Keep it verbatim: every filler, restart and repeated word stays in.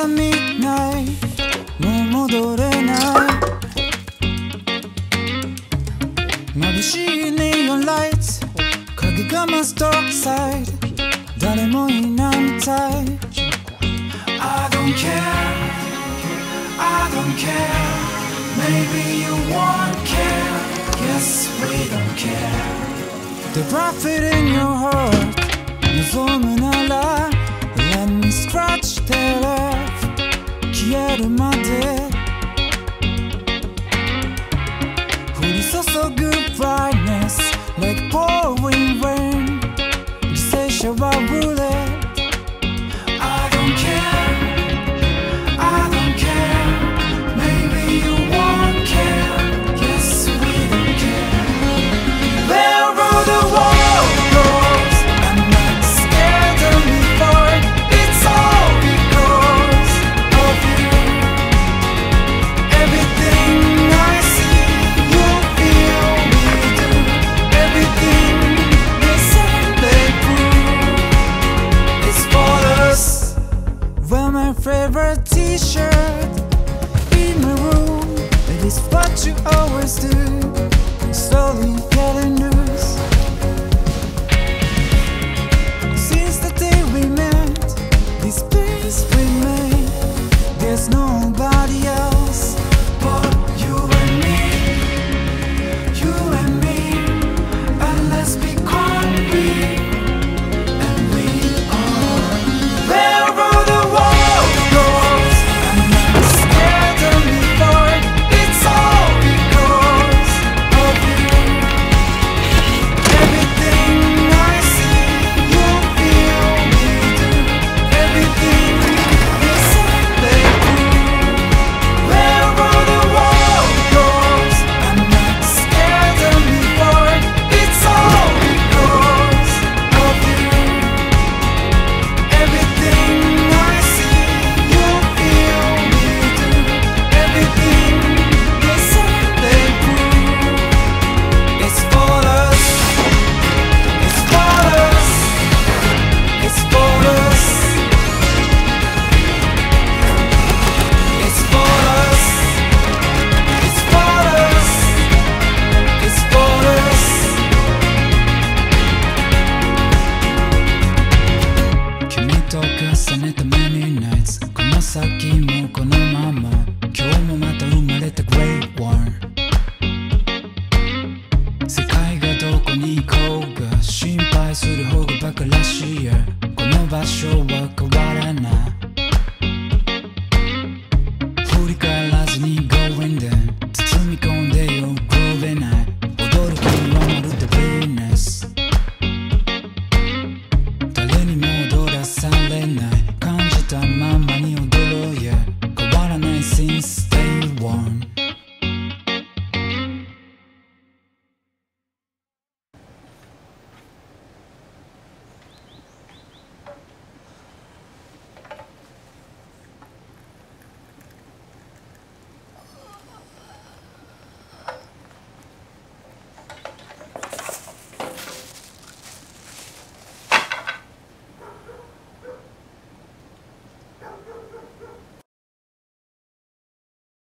the midnight もう戻れない眩しいネオンライト影が増すダークサイド誰もいないみたい I don't care I don't care Maybe you won't care Yes we don't care The prophet in your heart 望むなら Let me scratch the love 消えるまで降り注ぐ brightness Like pouring rain 犠牲者は bullet I don't care I don't care Maybe you won't care Yes we don't care Wherever the world goes I'm not scared anymore It's all because of you Everything I see you feel me do Everything they say they prove It's for us Wear my favorite t-shirt In my room It is what you always do Slowly getting loose Since the day we met This place we made There's nobody else But you and me You and me And let's be concrete And we are Wherever the world goes I'm not scared anymore It's all because of you Everything I see you feel me do Everything you say they prove Wherever the world goes I'm not scared anymore It's all because of you Everything I see you feel me do Everything they say they prove It's for us It's for us It's for us It's for us It's for us It's for us君と重ねた many nights この先もこのまま今日もまた生まれた Great One